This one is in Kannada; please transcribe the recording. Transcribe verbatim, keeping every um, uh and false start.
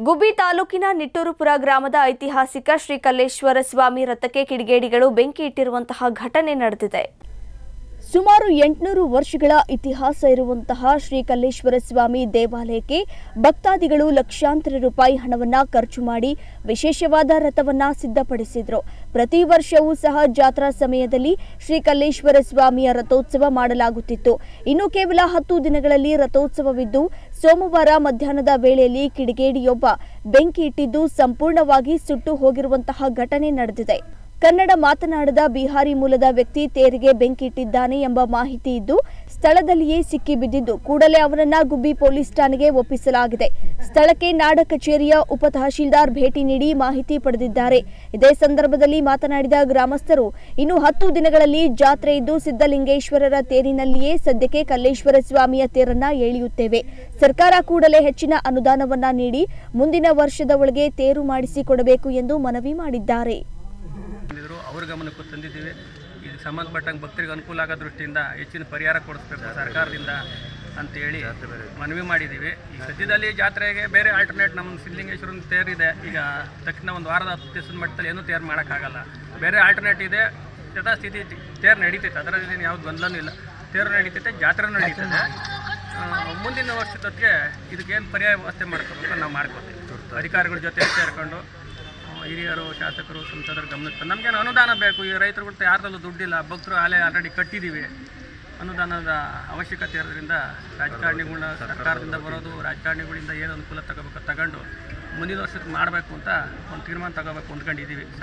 ಗುಬ್ಬಿ ತಾಲೂಕಿನ ನಿಟ್ಟೂರುಪುರ ಗ್ರಾಮದ ಐತಿಹಾಸಿಕ ಶ್ರೀ ಕಲ್ಲೇಶ್ವರ ಸ್ವಾಮಿ ರಥಕ್ಕೆ ಕಿಡಿಗೇಡಿಗಳು ಬೆಂಕಿ ಇಟ್ಟಿರುವಂತಹ ಘಟನೆ ನಡೆದಿದೆ. ಸುಮಾರು ಎಂಟುನೂರು ವರ್ಷಗಳ ಇತಿಹಾಸ ಇರುವಂತಹ ಶ್ರೀ ಕಲ್ಲೇಶ್ವರ ಸ್ವಾಮಿ ದೇವಾಲಯಕ್ಕೆ ಭಕ್ತಾದಿಗಳು ಲಕ್ಷಾಂತರ ರೂಪಾಯಿ ಹಣವನ್ನ ಖರ್ಚು ಮಾಡಿ ವಿಶೇಷವಾದ ರಥವನ್ನ ಸಿದ್ಧಪಡಿಸಿದ್ರು. ಪ್ರತಿ ವರ್ಷವೂ ಸಹ ಜಾತ್ರಾ ಸಮಯದಲ್ಲಿ ಶ್ರೀ ಕಲ್ಲೇಶ್ವರ ಸ್ವಾಮಿಯ ರಥೋತ್ಸವ ಮಾಡಲಾಗುತ್ತಿತ್ತು. ಇನ್ನು ಕೇವಲ ಹತ್ತು ದಿನಗಳಲ್ಲಿ ರಥೋತ್ಸವವಿದ್ದು ಸೋಮವಾರ ಮಧ್ಯಾಹ್ನದ ವೇಳೆಯಲ್ಲಿ ಕಿಡಿಗೇಡಿಯೊಬ್ಬ ಬೆಂಕಿ ಇಟ್ಟಿದ್ದು ಸಂಪೂರ್ಣವಾಗಿ ಸುಟ್ಟು ಹೋಗಿರುವಂತಹ ಘಟನೆ ನಡೆದಿದೆ. ಕನ್ನಡ ಮಾತನಾಡದ ಬಿಹಾರಿ ಮೂಲದ ವ್ಯಕ್ತಿ ತೇರಿಗೆ ಬೆಂಕಿ ಇಟ್ಟಿದ್ದಾನೆ ಎಂಬ ಮಾಹಿತಿ ಇದ್ದು ಸ್ಥಳದಲ್ಲಿಯೇ ಸಿಕ್ಕಿ ಬಿದ್ದಿದ್ದು ಕೂಡಲೇ ಅವರನ್ನ ಗುಬ್ಬಿ ಪೊಲೀಸ್ ಠಾಣೆಗೆ ಒಪ್ಪಿಸಲಾಗಿದೆ. ಸ್ಥಳಕ್ಕೆ ನಾಡ ಕಚೇರಿಯ ಉಪ ತಹಶೀಲ್ದಾರ್ ಭೇಟಿ ನೀಡಿ ಮಾಹಿತಿ ಪಡೆದಿದ್ದಾರೆ. ಇದೇ ಸಂದರ್ಭದಲ್ಲಿ ಮಾತನಾಡಿದ ಗ್ರಾಮಸ್ಥರು, ಇನ್ನು ಹತ್ತು ದಿನಗಳಲ್ಲಿ ಜಾತ್ರೆ ಇದ್ದು ಸಿದ್ದಲಿಂಗೇಶ್ವರರ ತೇರಿನಲ್ಲಿಯೇ ಸದ್ಯಕ್ಕೆ ಕಲ್ಲೇಶ್ವರ ಸ್ವಾಮಿಯ ತೇರನ್ನ ಎಳೆಯುತ್ತೇವೆ. ಸರ್ಕಾರ ಕೂಡಲೇ ಹೆಚ್ಚಿನ ಅನುದಾನವನ್ನ ನೀಡಿ ಮುಂದಿನ ವರ್ಷದ ಒಳಗೆ ತೇರು ಮಾಡಿಸಿಕೊಡಬೇಕು ಎಂದು ಮನವಿ ಮಾಡಿದ್ದಾರೆ. ಅವ್ರ ಗಮನಕ್ಕೂ ತಂದಿದ್ದೀವಿ. ಇದು ಸಂಬಂಧಪಟ್ಟಂಗೆ ಭಕ್ತರಿಗೆ ಅನುಕೂಲ ಆಗೋ ದೃಷ್ಟಿಯಿಂದ ಹೆಚ್ಚಿನ ಪರಿಹಾರ ಕೊಡಿಸ್ಬೇಕು ಸರ್ಕಾರದಿಂದ ಅಂತೇಳಿ ಮನವಿ ಮಾಡಿದ್ದೀವಿ. ಈ ಸದ್ಯದಲ್ಲಿ ಜಾತ್ರೆಗೆ ಬೇರೆ ಆಲ್ಟರ್ನೇಟ್ ನಮ್ಮ ಸಿದ್ದಲಿಂಗೇಶ್ವರನ ತೇರಿದೆ. ಈಗ ತಕ್ಷಣ ಒಂದು ವಾರದ ಹತ್ತು ದಿವಸದ ಮಟ್ಟದಲ್ಲಿ ಏನೂ ತೇರು ಮಾಡೋಕ್ಕಾಗಲ್ಲ. ಬೇರೆ ಆಲ್ಟರ್ನೇಟ್ ಇದೆ. ಯಥಾಸ್ಥಿತಿ ತೇರು ನಡೀತೈತೆ, ಅದರಲ್ಲಿ ಯಾವ್ದು ಗೊಂದಲನೂ ಇಲ್ಲ. ತೇರು ನಡೀತೈತೆ, ಜಾತ್ರೆ ನಡೀತದೆ. ಮುಂದಿನ ವರ್ಷದೊತ್ತಿಗೆ ಇದಕ್ಕೇನು ಪರ್ಯಾಯ ವ್ಯವಸ್ಥೆ ಮಾಡ್ಕೋಬೇಕು ನಾವು ಮಾಡ್ಕೋತೀವಿ. ಅಧಿಕಾರಿಗಳ ಜೊತೆ ಸೇರಿಕೊಂಡು ಹಿರಿಯರು, ಶಾಸಕರು, ಸಂಸದರ ಗಮನಕ್ಕೆ ನಮಗೇನು ಅನುದಾನ ಬೇಕು. ಈ ರೈತರುಗಳ್ತ ಯಾರ್ದಲ್ಲೂ ದುಡ್ಡಿಲ್ಲ. ಭಕ್ತರು ಆಲೆ ಆಲ್ರೆಡಿ ಕಟ್ಟಿದ್ದೀವಿ. ಅನುದಾನದ ಅವಶ್ಯಕತೆ ಇರೋದ್ರಿಂದ ರಾಜಕಾರಣಿಗಳನ್ನ ಸರ್ಕಾರದಿಂದ ಬರೋದು, ರಾಜಕಾರಣಿಗಳಿಂದ ಏನು ಅನುಕೂಲ ತಗೋಬೇಕು ತಗೊಂಡು ಮುಂದಿನ ವರ್ಷಕ್ಕೆ ಮಾಡಬೇಕು ಅಂತ ಒಂದು ತೀರ್ಮಾನ ತಗೋಬೇಕು ಅಂದ್ಕೊಂಡಿದ್ದೀವಿ.